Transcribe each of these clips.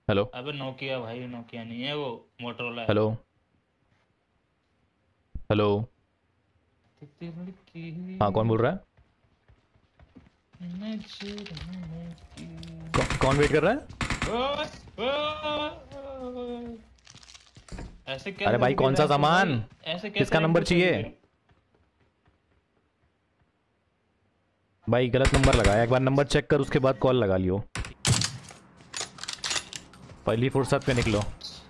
Hello. अबे Nokia भाई, Nokia नहीं है वो, मोटरोला है। हेलो। हेलो। कितनी लड़की हाँ, कौन बोल रहा है? नजर में की। कौन वेट कर रहा है? ओए, ओए, ऐसे अरे कैसे भाई, होगी कौन सा रैंपुश भाई? सामान? ऐसे कैसे किसका नंबर रैंपुश होगी चाहिए? मेरी? भाई, गलत नंबर लगाया। एक बार नंबर चेक कर, उसके बाद कॉल लगा लियो। पहली फुर्सत पे निकलो।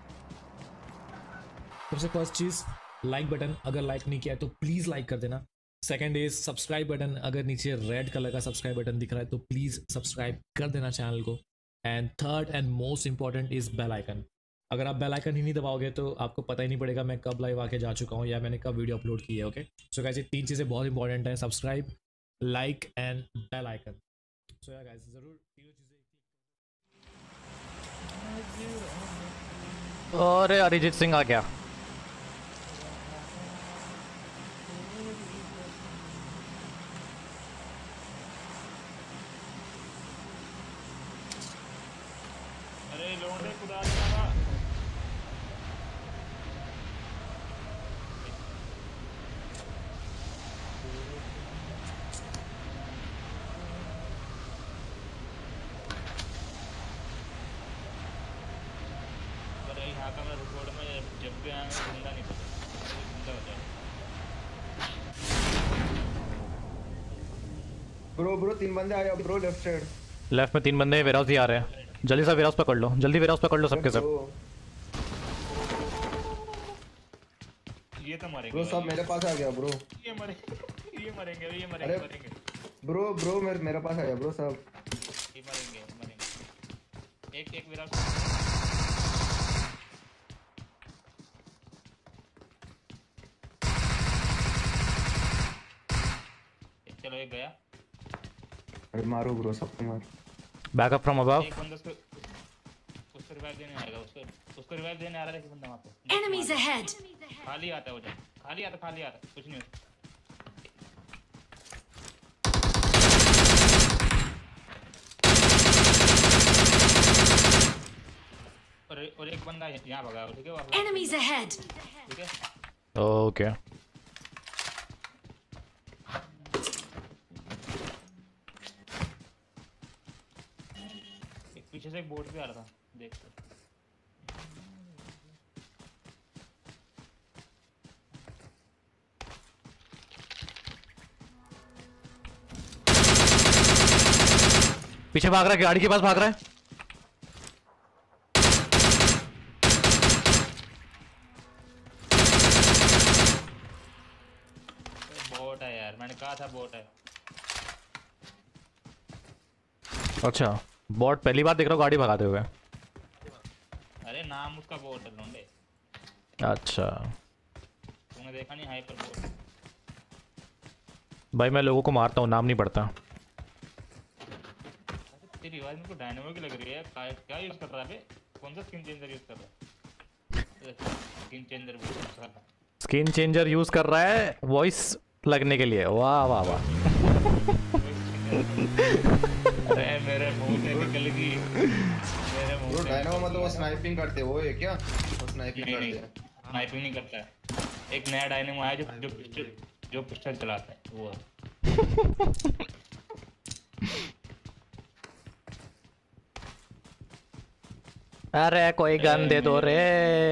सबसे फर्स्ट चीज, लाइक बटन अगर लाइक नहीं किया है तो प्लीज लाइक कर देना। सेकंड इज सब्सक्राइब बटन, अगर नीचे रेड कलर का सब्सक्राइब बटन दिख रहा है तो प्लीज सब्सक्राइब कर देना चैनल को। And third and most important is bell icon. अगर आप बेल आइकन ही नहीं दबाओगे तो आपको पता ही नहीं पड़ेगा मैं कब लाइव आके जा चुका हूँ या मैंने कब वीडियो अपलोड की है। ओके, सो गाइस, ये तीन चीज़ें बहुत इंपॉर्टेंट है, subscribe, like and bell icon. So yeah guys, जरूर तीनों चीज़ें। अरे, अरिजीत सिंह आ गया। अरे लोडे खुदा दिया। अरे यहाँ का मैं रिकॉर्ड में जब भी आया मैं जिंदा नहीं पता, जिंदा हो जाए। ब्रो ब्रो 3 बंदे आए ब्रो लेफ्ट साइड। लेफ्ट में 3 बंदे वेयरहाउस ही आ रहे हैं। जल्दी से वेयरहाउस पकड़ लो, जल्दी वेयरहाउस पकड़ लो अरे सबके ब्रो सब। ये तो मरेंगे ब्रो भाई, सब मेरे पास आ गया ब्रो। ये मरेंगे, ये मरेंगे, ये अरे मरेंगे, मरेंगे। ब्रो ब्रो मेरे पास आ गया ब्रो सब। ये मरेंगे, मरेंगे। एक एक विराट। चलो एक गया। अरे मारो ब्रो सबको मार। Backup from above. एक बंदा उसको रिवाइव देने आएगा, उसको रिवाइव देने आ रहा है कि बंदा वहाँ पे। Enemies ahead! खाली आता है वो, जब खाली आता कुछ नहीं होता। और एक बंदा यहाँ भगा, ठीक है? Enemies ahead! ठीक है। ओके। एक पीछे से एक बोट भी आ रहा था, देख। पीछे भाग रहा है, गाड़ी के पास भाग रहा है। बोट है यार, मैंने कहा था बोट है। अच्छा, बॉट पहली बार देख रहा हूँ गाड़ी भगाते हुए। अरे नाम उसका बोट है लोंडे। अच्छा तुमने देखा नहीं हाइपर बोट? भाई, मैं लोगों को मारता हूँ, नाम नहीं पड़ता। तेरी आवाज मेरे को डायनामो की लग रही है। क्या यूज कर रहा है बे? कौन सा स्किन चेंजर यूज कर रहा है? स्किन चेंजर यूज कर रहा है। स्किन चेंजर यूज कर रहा है वॉइस लगने के लिए। वाह वाह वाह। अरे मेरे मुंह से निकल गई, मेरे मुंह ब्रो से डायनामो निकल मतलब वो गई। स्नाइपिंग करते वो है क्या? वो स्नाइपिंग नहीं करते नहीं, हैं। स्नाइपिंग नहीं करता है। एक नया डायनामो आया जो पिस्टल चलाता है वो है। अरे कोई गन दे दो रे।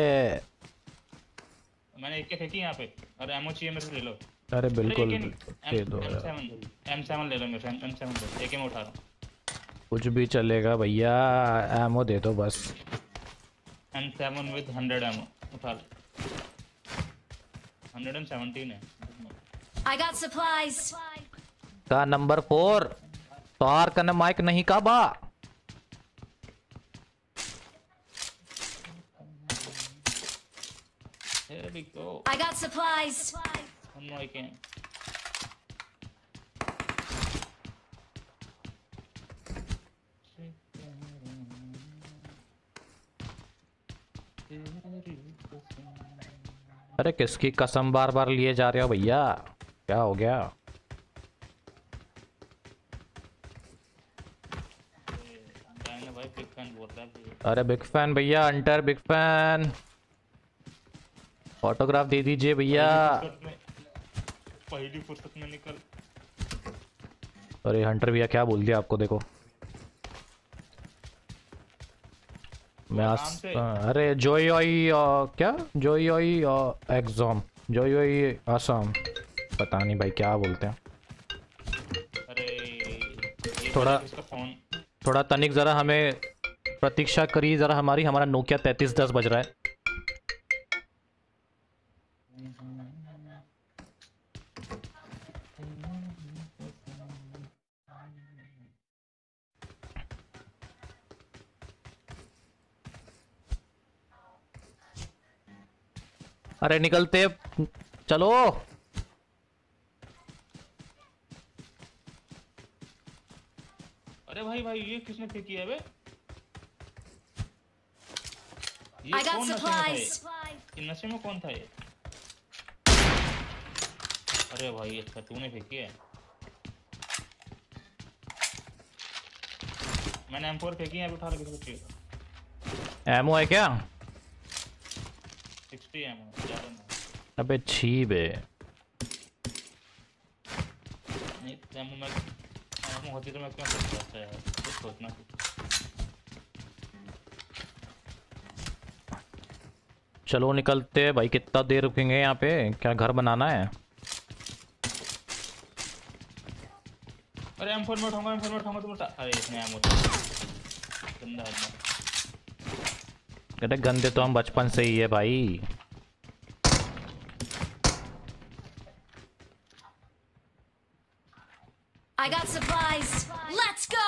मैंने एक फेंकी यहाँ पे, और एमओ चाहिए मेरे से ले लो। अरे बिल्कुल एम दे दो यार। M7 ले लो मेरे से, M7 दो, एक में उठा रहा हूँ। कुछ भी चलेगा भैया, एमो दे दो बस। M7 विद 100 एमओ उठा लो। 117 है। I got supplies! का नंबर 4 तार कन माइक नहीं का बा। Here we go. I got supplies! One more I can. अरे किसकी कसम बार बार लिए जा रहे हो भैया, क्या हो गया? भाई पिक फैन बोल रहा है भाई। अरे बिग फैन भैया, अंटर बिग फैन, ऑटोग्राफ दे दीजिए भैया। पहली फुर्सत में निकल। अरे हंटर भैया क्या बोल दिया आपको, देखो मैं आराम से। अरे जोयोई क्या जोयोई एग्जाम, जोयोई आसाम, पता नहीं भाई क्या बोलते हैं। अरे ये थोड़ा- इसका फोन थोड़ा तनिक ज़रा हमें प्रतीक्षा करिए ज़रा हमारी, हमारा नोकिया 3310 बज रहा है। अरे निकलते चलो। अरे भाई भाई ये किसने फेंकी है बे? I ये got कौन नशे में था ये? supplies. ये नशे में कौन था ये? अरे भाई अच्छा तूने फेंकी है। मैंने M4 फेंकी है, अभी उठा ले किसी को। एमओ है क्या? 60 एमओ ज्यादा नहीं। अबे छीब है। नहीं एमओ में एमओ होती तो मैं क्यों सोचता अच्छा यार, कुछ सोचना कुछ। चलो निकलते हैं भाई, कितना देर रुकेंगे यहाँ पे, क्या घर बनाना है? अरे M4 में उठाऊंगा, M4 में उठाऊंगा तुम उठा। अरे इसने एमओ गंदा आदमी। अरे गंदे तो हम बचपन से ही है भाई। I got supplies. Let's go.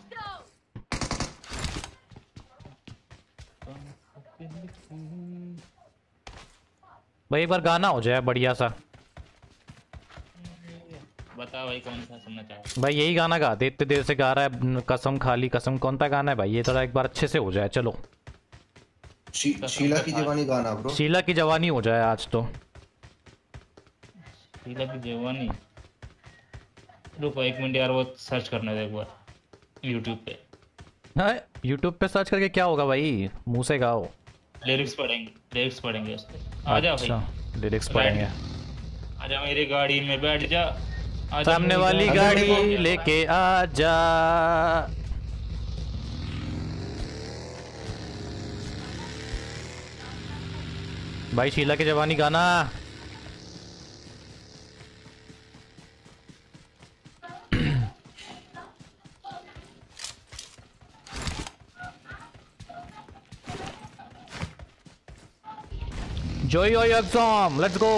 भाई एक बार गाना हो जाए बढ़िया सा। बता भाई कौन सा सुनना चाहे। भाई यही गाना गा दे, इतने देर से गा रहा है, कसम खाली कसम, कौन सा गाना है भाई ये? थोड़ा एक बार अच्छे से हो जाए। चलो शीला की जवानी गाना ब्रो। शीला की जवानी हो जाए आज तो। शीला की जवानी। रुको 1 मिनट यार, वो सर्च करने दे एक बार यूट्यूब पे। हाँ यूट्यूब पे सर्च करके क्या होगा भाई, मुंह से गाओ। लिरिक्स पढ़ेंगे उसके। आ जा भाई, अच्छा लिरिक्स पढ़ेंगे। आजा मेरी गाड़ी में बैठ जा। आजा सामने मेरी वाली गाड़ी गाड़ी लेके आ जा। भाई शीला की जवानी गाना। जोई एग्जाम, लेट्स गो।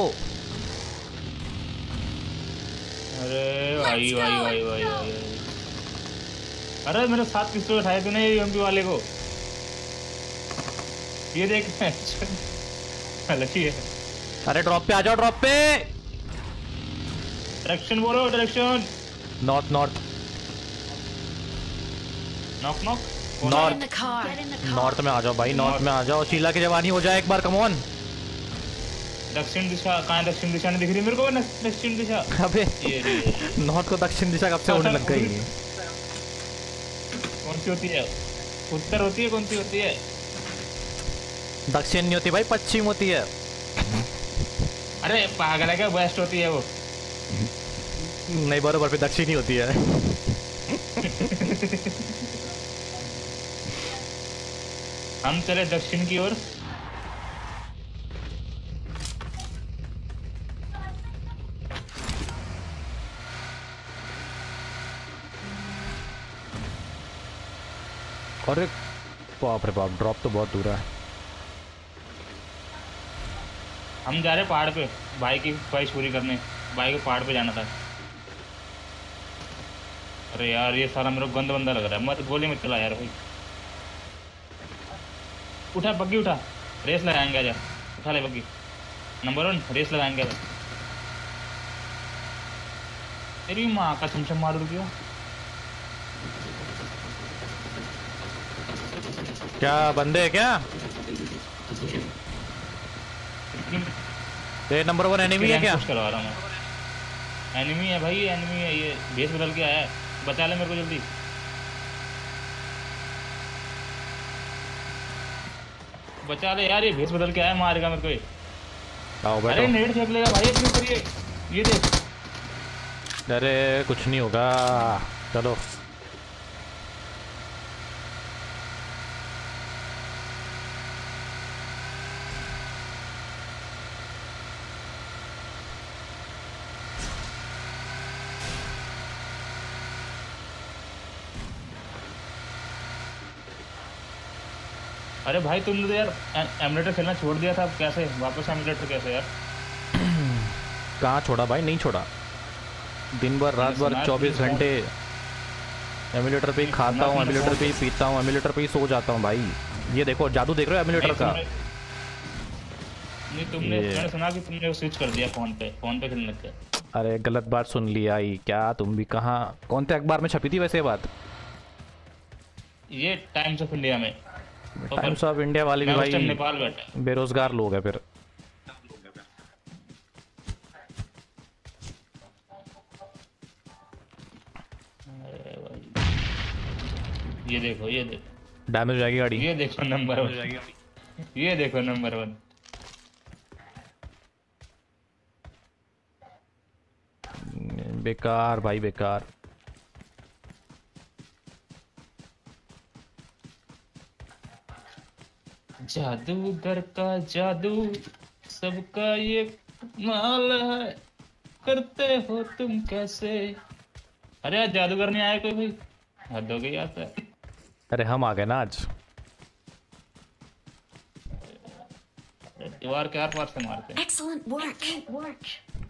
अरे भाई भाई भाई भाई भाई। अरे मेरे साथ पिस्तौल उठाए तूने एमपी वाले को। ये देख अलग ही है। अरे ड्रॉप पे आ जाओ, ड्रॉप पे। डायरेक्शन बोलो, direction. North north knock knock. Get in the car. Get in the car. North में आ जाओ भाई, नॉर्थ में आ जाओ। शीला की जवानी हो जाए एक बार, कम ऑन। दक्षिण दिशा कहाँ है? दक्षिण दिशा नहीं दिख रही मेरे को। दक्षिण दिशा। अबे ये रे। नॉर्थ को दक्षिण दिशा कब से होने लग गई? कौन सी होती है? उत्तर होती है, कौन सी होती है? दक्षिण नहीं होती भाई, पश्चिम होती है। अरे पागल है क्या? वेस्ट होती है वो। नहीं बराबर, फिर दक्षिण ही होती है। हम चले दक्षिण की ओर। अरे बाप रे बाप, ड्रॉप तो बहुत दूर है। हम जा रहे पहाड़ पे, भाई की ख्वाहिश पूरी करने। भाई को पहाड़ पे जाना था। अरे यार ये सारा मेरे को गंद बंदा लग रहा है। मत गोली में चला यार भाई। उठा बग्गी, उठा रेस लगाएंगे। आजा उठा ले बग्गी। नंबर 1 रेस लगाएंगे। तेरी माँ का चमचम मार दूँ क्या बंदे है क्या? ये नंबर 1 एनिमी है क्या? करवा रहा हूँ मैं। एनिमी है भाई, एनिमी है। ये भेस बदल के आया है। बचा ले मेरे को जल्दी। बचा ले यार, ये भेस बदल के आया, मारेगा मेरे को ये। आओ अरे बैठो। नेट फेंक लेगा भाई अपने ऊपर ये देख। अरे कुछ नहीं होगा, चलो। अरे भाई तुमने तो यार एमुलेटर खेलना छोड़ दिया था, अब कैसे वापस एमुलेटर कैसे यार? कहाँ छोड़ा भाई, नहीं छोड़ा। दिन भर रात भर 24 घंटे एमुलेटर पे ही खाता हूँ, एमुलेटर पे ही पीता हूँ, एमुलेटर पे ही सो जाता हूँ भाई। ये देखो जादू देख रहे हो एमुलेटर का? नहीं तुमने, मैंने सुना कि तुमने वो स्विच कर दिया फोन पे खेलने लग गए। अरे गलत बात सुन लिया ही क्या तुम भी? कहाँ कौन से अखबार में छपी थी वैसे ये बात? ये टाइम्स ऑफ इंडिया में। टाइम्स ऑफ इंडिया वाले भी मैं उस टाइम भाई नेपाल बैठा। बेरोजगार लोग हैं फिर। ये देखो ये देखो डैमेज हो जाएगी गाड़ी। ये देखो नंबर 1, ये देखो नंबर 1। बेकार भाई बेकार। जादूगर का जादू सबका ये माल है, करते हो तुम कैसे? अरे यार जादूगर नहीं आया कोई भाई, हद हो गई आता है। अरे हम आ गए ना आज। दीवार के आर पार से मारते हैं। Excellent work.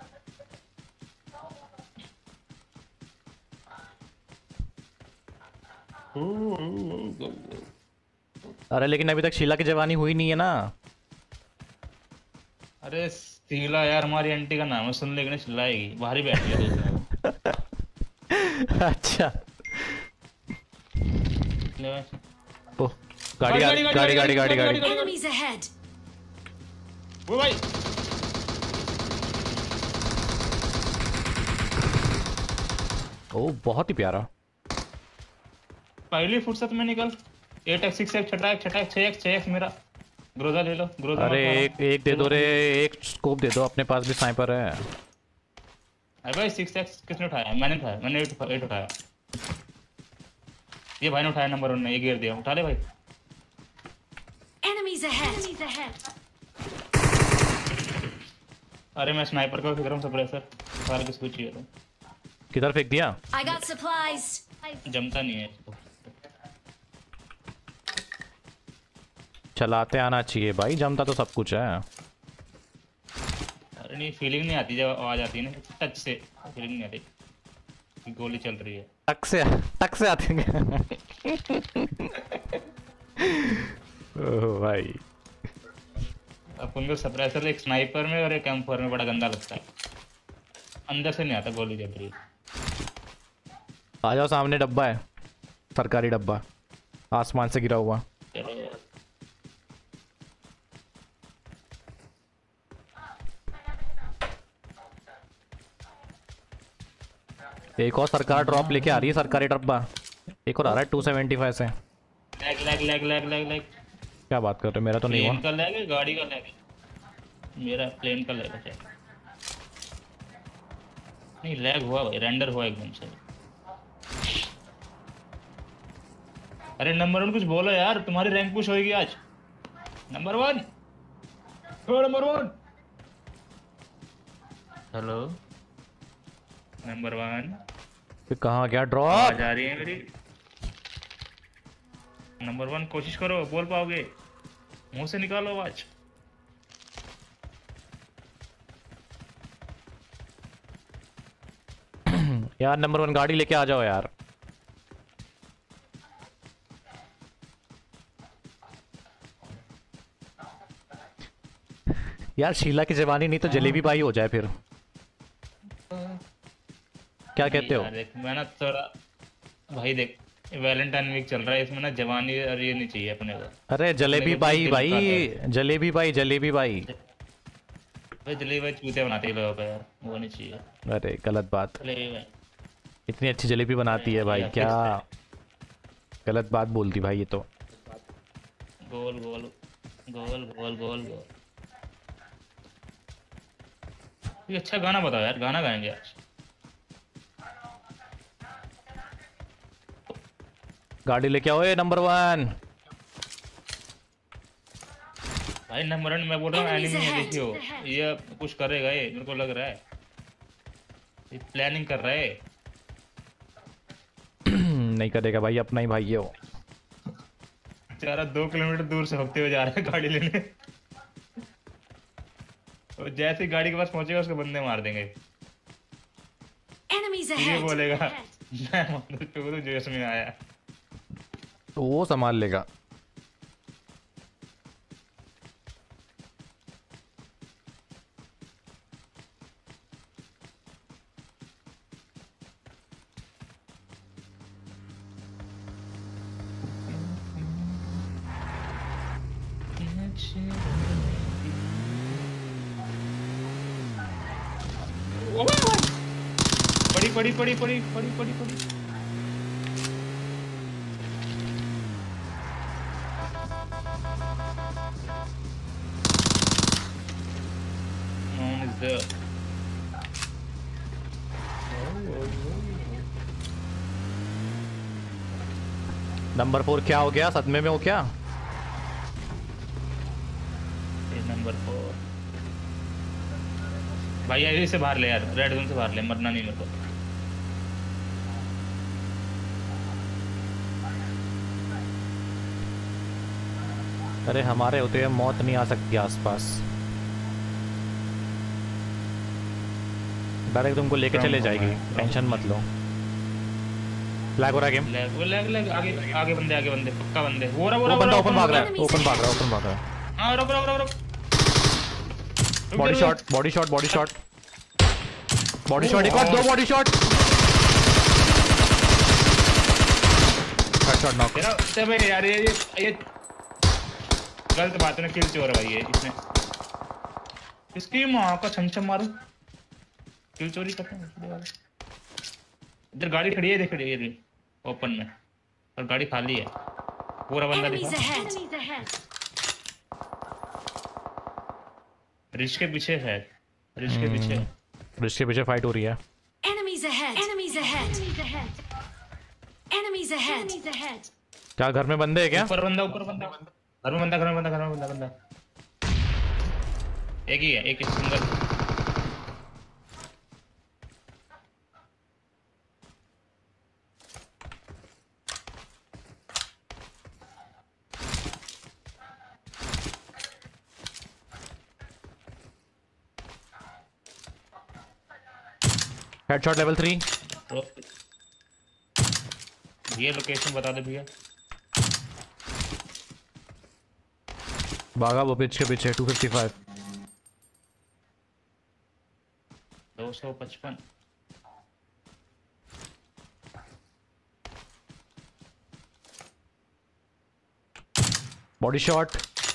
अरे लेकिन अभी तक शीला की जवानी हुई नहीं है ना। अरे शीला यार हमारी आंटी का नाम है, सुन लेगी ना चिल्लाएगी, बाहर ही बैठ गया। अच्छा दूसरा ओह गाड़ी। Enemies ahead. वो भाई ओह बहुत ही प्यारा। पहली फुर्सत में निकल। 8x 6x छटाक 6x मेरा। ग्रोजा ले लो ग्रोजा। अरे एक दे दो रे, एक स्कोप दे दो, अपने पास भी स्नाइपर है। अरे भाई 6x किसने उठाया? मैंने उठाया, मैंने 8 उठाया। ये भाई ने उठाया नंबर 1 ने, ये गिर दिया। उठा ले भाई। Enemies ahead. अरे मैं स्नाइपर का फिर सप्रेसर सारे किसको चाहिए था। किधर फेंक दिया? I got supplies. जमता नहीं है इसको। चलाते आना चाहिए भाई, जमता तो सब कुछ है। अरे नहीं फीलिंग नहीं आती जब आवाज आती है ना, टच से फीलिंग नहीं आती कि गोली चल रही है। टक से आते हैं। ओह भाई अपन को सप्रेसर एक स्नाइपर में और एक M4 में बड़ा गंदा लगता है, अंदर से नहीं आता गोली चल रही है। आ जाओ, सामने डब्बा है, सरकारी डब्बा, आसमान से गिरा हुआ। चलो एक और सरकार ड्रॉप लेके आ रही है, सरकारी डब्बा। एक और आ रहा है 275 से। लैग क्या बात कर रहे हो? मेरा तो नहीं प्लेन हुआ। का लैग है, गाड़ी का लैग है। मेरा प्लेन का लैग है। नहीं लैग हुआ भाई, रेंडर हुआ एकदम से। अरे नंबर 1 कुछ बोलो यार, तुम्हारी रैंक पुश होगी आज। नंबर 1 नंबर 1 हेलो नंबर 1 फिर कहाँ गया आवाज ड्रॉप? आ रही है मेरी? नंबर 1 कोशिश करो, बोल पाओगे? मुंह से निकालो आवाज। यार नंबर 1 गाड़ी लेके आ जाओ यार। यार शीला की जवानी नहीं तो जलेबी बाई हो जाए फिर। क्या कहते हो? यार देख मैं ना थोड़ा भाई देख, वैलेंटाइन वीक चल रहा है, इसमें ना जवानी और ये नहीं चाहिए अपने को। अरे जलेबी बाई भाई, जलेबी बाई। भाई जलेबी भाई चूते बनाते हैं लोगों को यार, वो नहीं चाहिए। अरे गलत बात, जलेबी भाई इतनी अच्छी जलेबी बनाती है भाई, क्या गलत बात बोलती भाई ये तो। गोल गोल गोल गोल गोल गोल। ये अच्छा गाना बताओ यार, गाना गाएंगे आज। गाड़ी लेके आओ ये नंबर 1। भाई नंबर 1 मैं बोल रहा हूँ Enemies एनिमी है, ahead. देखियो ये कुछ करेगा, ये मेरे को लग रहा है ये प्लानिंग कर रहा है। नहीं करेगा भाई, अपना ही भाई है वो। बेचारा 2 किलोमीटर दूर से होते हुए जा रहा है गाड़ी लेने। और जैसे ही गाड़ी के पास पहुंचेगा उसको बंदे मार देंगे। Enemies ये ahead. बोलेगा मैं मारू चोदू जो इसमें आया। तो वो संभाल लेगा। पड़ी पड़ी पड़ी पड़ी पड़ी पड़ी पड़ी। Known as the नंबर 4 क्या हो गया, सदमे में हो क्या? नंबर 4 भाई यार इसे बाहर ले यार, रेड जोन से बाहर ले, मरना नहीं मेरे को। अरे हमारे होते हुए मौत नहीं आ सकती आसपास। डायरेक्ट तुमको लेके चले जाएगी, टेंशन मत लो। लैग हो रहा है गेम। लैग लैग लैग, आगे आगे बंदे, आगे बंदे, पक्का बंदे। वो रहा वो रहा वो बंदा ओपन भाग रहा है, Enemies ओपन भाग रहा है, ahead. ओपन भाग रहा है। हाँ रुक रुक रुक रुक। Body shot, body shot, body shot, body shot, एक और 2 बॉडी शॉट। Headshot knock. तेरा तब यार ये गलत बात है ना, किल चोर है भाई ये। इसने इसकी माँ का छमछम मारो, किल चोरी करते हैं वाले। इधर गाड़ी खड़ी है, देख रही है ओपन में, और गाड़ी खाली है। पूरा बंदा Enemies दिखा। ahead. Enemies ahead. रिच के पीछे है, रिच के पीछे। इसके पीछे फाइट हो रही है। Enemies ahead. Enemies ahead. Enemies ahead. Enemies ahead. Enemies ahead. क्या घर में बंदे है क्या? ऊपर बंदा, ऊपर बंदा, घर में बंदा, घर में बंदा, घर में बंदा, बंदा एक ही है, एक ही सिंगल। Headshot level 3। तो ये लोकेशन बता दे भैया। भागा वो पिच के पीछे 255। 255। Body shot.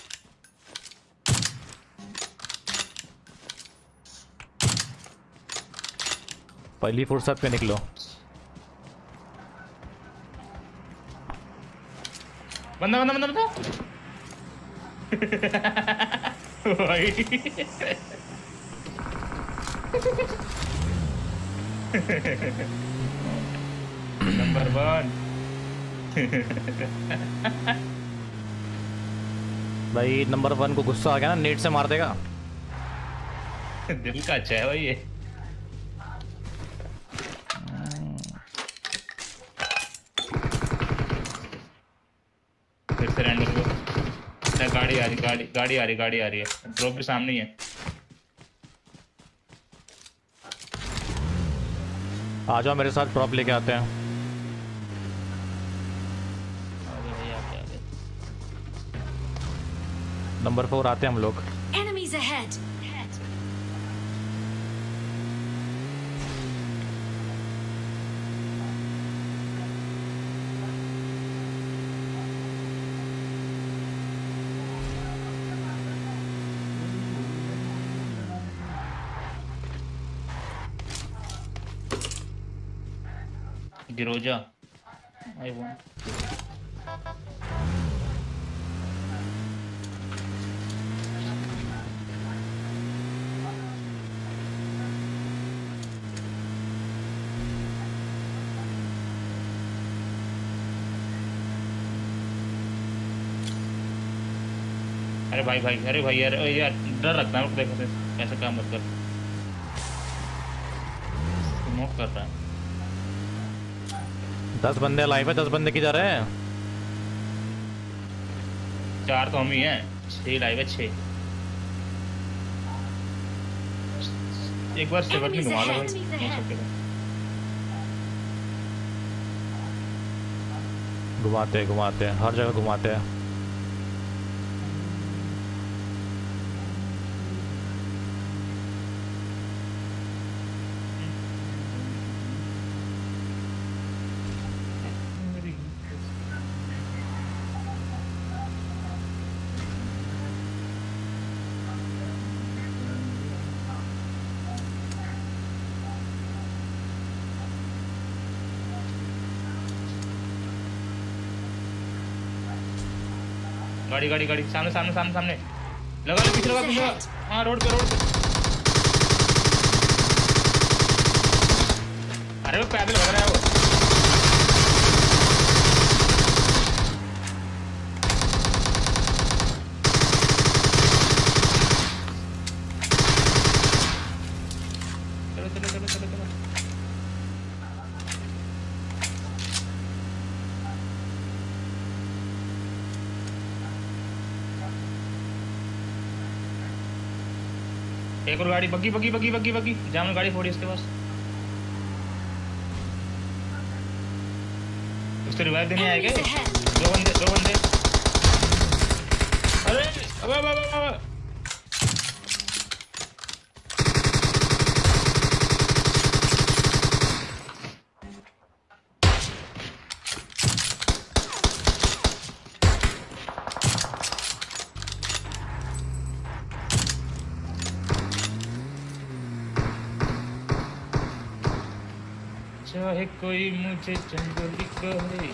पहली फुर्सत पे निकलो। बंदा बंदा बंदा बंदा। भाई नंबर 1। भाई नंबर 1 को गुस्सा आ गया ना, नेट से मार देगा। दिल का अच्छा है भाई ये। फिर से रैंडम को गाड़ी आ रही, गाड़ी आ रही, गाड़ी आ रही है। ड्रॉप भी सामने ही है। आ जाओ मेरे साथ, ड्रॉप लेके आते हैं। आगे भाई, आगे आगे। नंबर 4 आते हैं हम लोग। Enemies ahead. गिरोजा आई वांट। अरे भाई भाई, अरे भाई यार, अरे यार डर लगता है मेरे को, देखो ऐसा काम मत कर। स्मोक कर रहा है। 10 बंदे लाइव है, 10 बंदे की जा रहे हैं। 4 तो हम ही हैं, 6 लाइव है, 6। एक बार सेवक में Enemies घुमा लो ahead. भाई, Enemies हो ahead. सके तो। घुमाते हैं घुमाते हैं, हर जगह घुमाते हैं। गाड़ी गाड़ी गाड़ी, सामने सामने सामने सामने, लगा लो, पीछे लगा, पीछे लगा। हाँ रोड पे, रोड पे। अरे वो पैदल लग रहा है वो। चलो चलो चलो चलो चलो। एक और गाड़ी, बग्गी बग्गी बग्गी बग्गी बग्गी, जामुन गाड़ी फोड़ी उसके पास। उसको रिवाइव देने आए Enemies क्या? ahead. 2 बंदे, 2 बंदे। अरे अब अब अब अब। चाहे कोई मुझे जंगली कहे।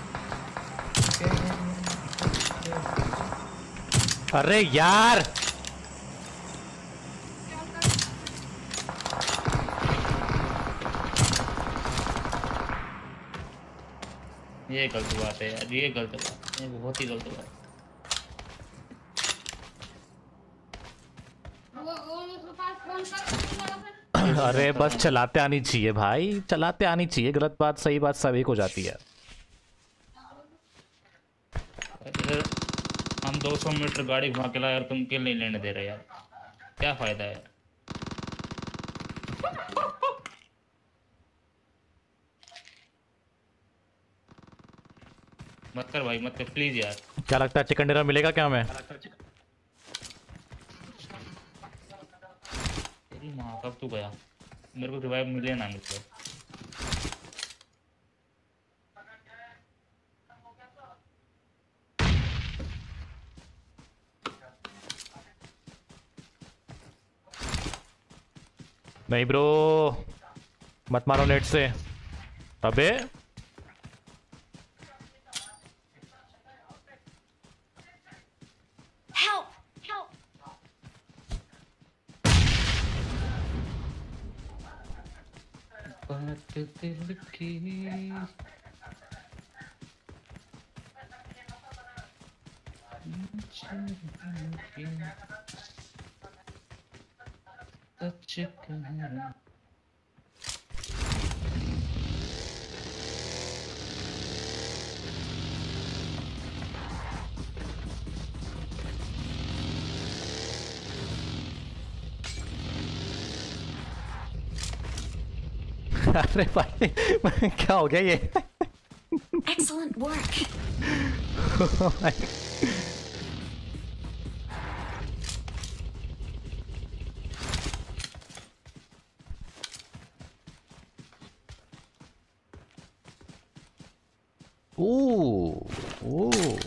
अरे यार, ये गलत बात है यार, ये गलत बात है, बहुत ही गलत बात है। अरे बस चलाते आनी चाहिए भाई, चलाते आनी चाहिए। गलत बात सही बात सब एक हो जाती है। अगर हम 200 मीटर गाड़ी घुमा के लाए और तुम किल नहीं लेने दे रहे यार, क्या फायदा है? मत कर भाई, मत कर प्लीज यार। क्या लगता है चिकन डिनर मिलेगा क्या हमें? तेरी माँ, कब तू गया? मेरे को रिवाइव मिले ना मिले। नहीं ब्रो, मत मारो नेट से। अबे Help. Help. बात दिल की। सच कहना। अरे भाई क्या हो गया ये? Excellent work. Ooh, ooh.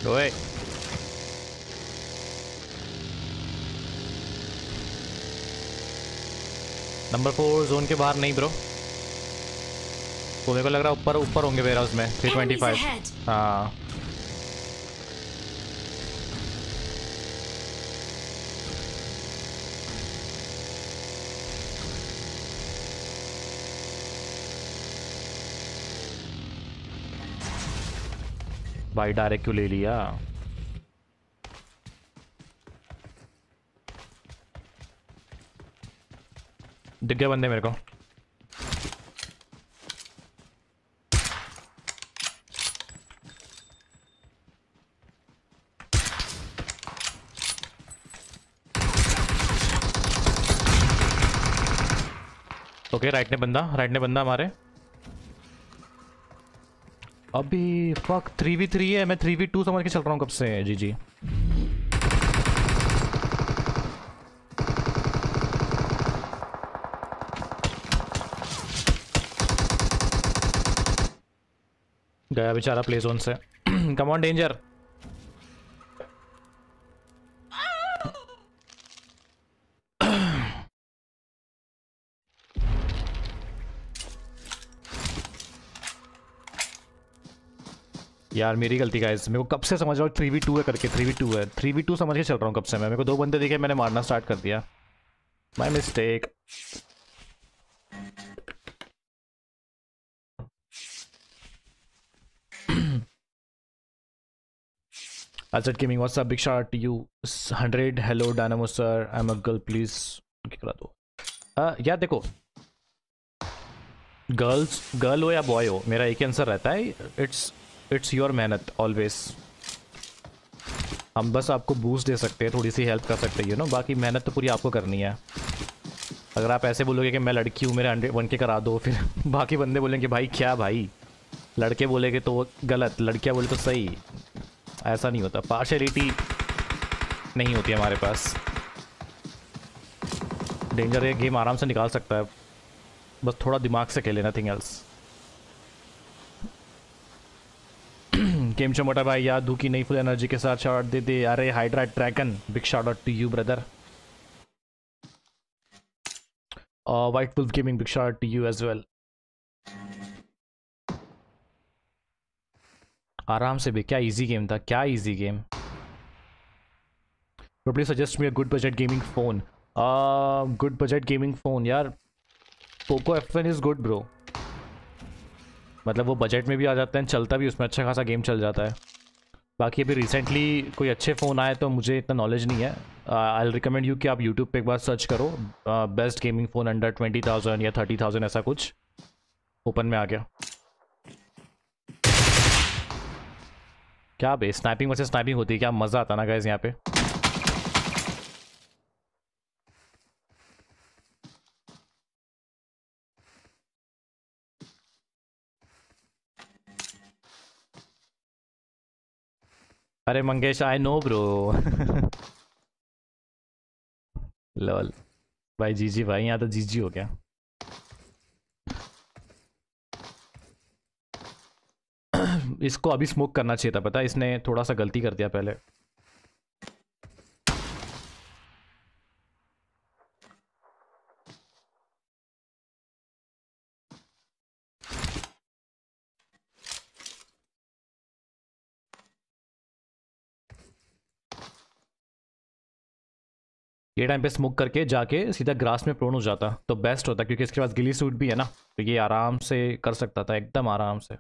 ओए नंबर 4 जोन के बाहर नहीं ब्रो, तो मेरे को लग रहा है ऊपर ऊपर होंगे वेयर हाउस में। 325। हाँ भाई डायरेक्ट क्यों ले लिया? दिख गए बंदे मेरे को। ओके राइट ने बंदा हमारे। अभी फक 3v3 है, मैं 3v2 समझ के चल रहा हूँ कब से। जी जी गया बेचारा प्ले जोन से। Come on danger. यार मेरी गलती गाइस, मेरे को कब से समझ रहा हूँ 3v2 है करके। 3v2 है, 3v2 समझ के चल रहा हूँ कब से मैं। मेरे को 2 बंदे दिखे, मैंने मारना स्टार्ट कर दिया। My mistake. Azad Gaming, what's up? Big shout out to you. 100 hello Dynamo sir, I'm a girl, please करा दो। यार देखो, गर्ल हो या बॉय हो, मेरा एक ही आंसर रहता है, इट्स योर मेहनत ऑलवेज। हम बस आपको बूस्ट दे सकते हैं, थोड़ी सी हेल्प कर सकते हैं, यू नो, बाकी मेहनत तो पूरी आपको करनी है। अगर आप ऐसे बोलोगे कि मैं लड़की हूँ, मेरे 100 करा दो, फिर बाकी बंदे बोलेंगे भाई क्या भाई, लड़के बोलेंगे तो गलत, लड़कियाँ बोले तो सही। ऐसा नहीं होता, पार्शलिटी नहीं होती हमारे पास। डेंजर ये गेम आराम से निकाल सकता है, बस थोड़ा दिमाग से खेले, नथिंग एल्स। गेम चो मोटा भाई, याद धू की नई फुल एनर्जी के साथ शॉट दे दे। अरे Hydra Dragon, big shot out to you brother. White Wolf Gaming, big shot to you as well. आराम से भी, क्या इजी गेम था, क्या easy game. Please suggest me a good budget gaming phone. Good budget gaming phone यार, Poco F1 is good bro. मतलब वो budget में भी आ जाता है, चलता भी उसमें अच्छा खासा गेम चल जाता है। बाकी अभी रिसेंटली कोई अच्छे फ़ोन आए तो मुझे इतना नॉलेज नहीं है। आई रिकमेंड यू कि आप यूट्यूब पे एक बार सर्च करो, बेस्ट गेमिंग फ़ोन अंडर 20,000 या 30,000 ऐसा कुछ ओपन में आ गया। क्या बे, स्नाइपिंग वैसे स्नाइपिंग होती है, क्या मज़ा आता ना गाइस यहाँ पे। अरे Mangesh, I know bro. Lol भाई, जीजी भाई, यहाँ तो जीजी हो गया। इसको अभी स्मोक करना चाहिए था, पता है, इसने थोड़ा सा गलती कर दिया पहले। ये टाइम पे स्मोक करके जाके सीधा ग्रास में प्रोन हो जाता तो बेस्ट होता, क्योंकि इसके पास गिली सूट भी है ना, तो ये आराम से कर सकता था, एकदम आराम से।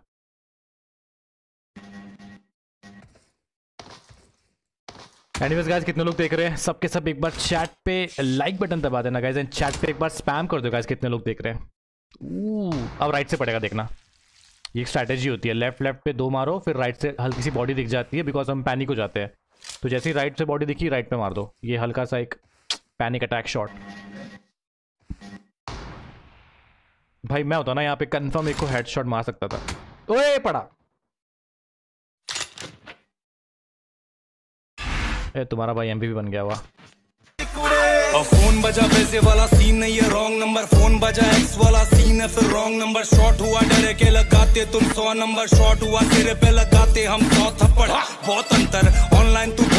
एनीवेज गाइस, कितने लोग देख रहे हैं, सबके सब एक बार चैट पे लाइक बटन दबा देना गाइस, एंड चैट पे एक बार स्पैम कर दो गाइस, कितने लोग देख रहे हैं। अब राइट से पड़ेगा, देखना, ये एक स्ट्रैटेजी होती है, लेफ्ट पे 2 मारो, फिर राइट से हल्की सी बॉडी दिख जाती है, बिकॉज हम पैनिक हो जाते हैं। तो जैसे ही राइट से बॉडी दिखी, राइट पे मार दो, ये हल्का सा एक पैनिक अटैक शॉट। भाई मैं होता ना यहाँ पे, कंफर्म एक को हेडशॉट मार सकता था। ओए पड़ा, ए तुम्हारा भाई एमवीपी बन गया हुआ। और फोन बजा पैसे वाला सीन नहीं है रॉन्ग नंबर, फोन बजा एक्स वाला सीन है फिर रॉन्ग नंबर। शॉट हुआ डरे के लगाते तुम 100 नंबर, शॉट हुआ तेरे पे लगाते हम 100 थप्पड़, बहुत अंतर। ऑनलाइन तू